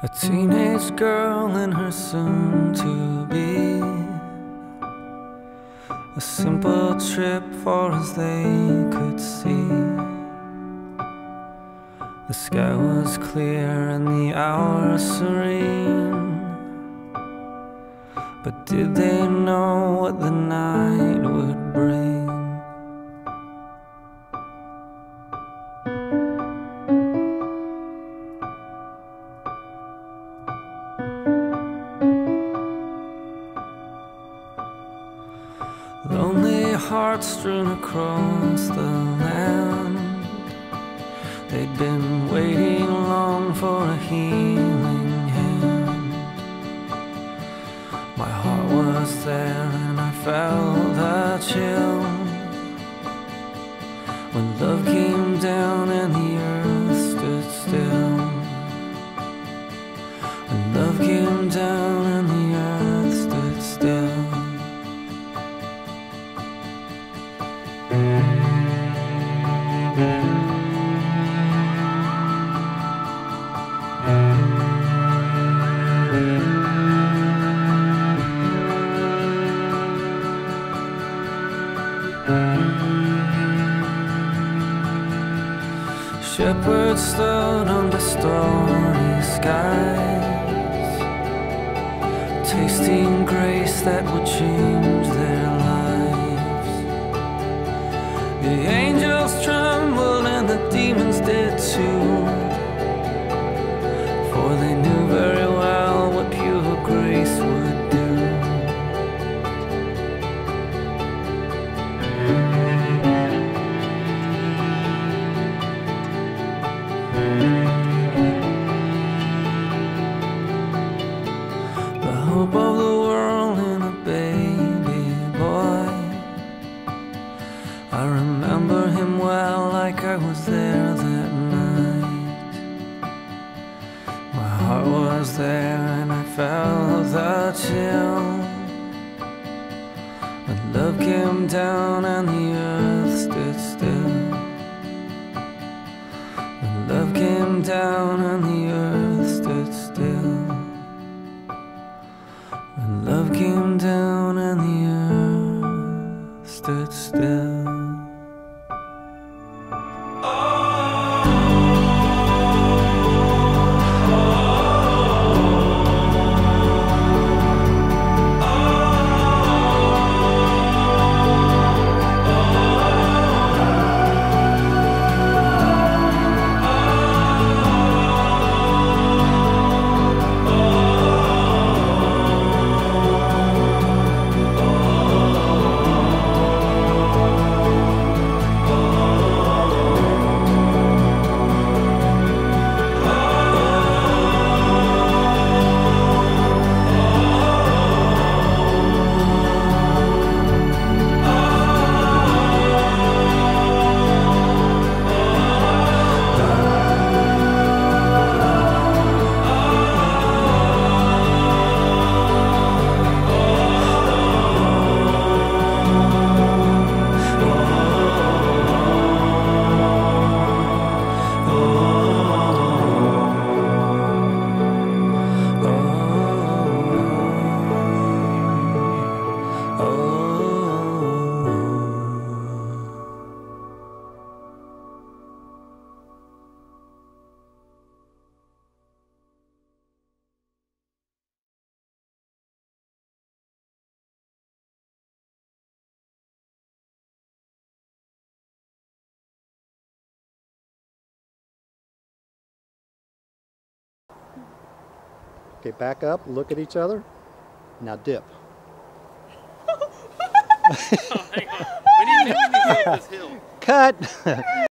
A teenage girl and her soon-to-be, a simple trip far as they could see. The sky was clear and the hour serene, but did they know what the night would bring? Lonely hearts strewn across the land, they'd been waiting long for a healing hand. My heart was there and I felt a chill when love came down and the earth stood still. When love came down and the earth stood still. Shepherds stood under starry skies, tasting grace that would change their lives. The angels trembled and the demons did too, for they knew very well what pure grace would do. The hope of the world in a baby boy, I remember him well like I was there that night. My heart was there and I felt the chill when love came down and the earth stood still. When love came down and the earth stood still. When love came down and the earth stood still. Okay, back up, look at each other. Now dip. Oh, hang on. We need to go up this hill. Cut!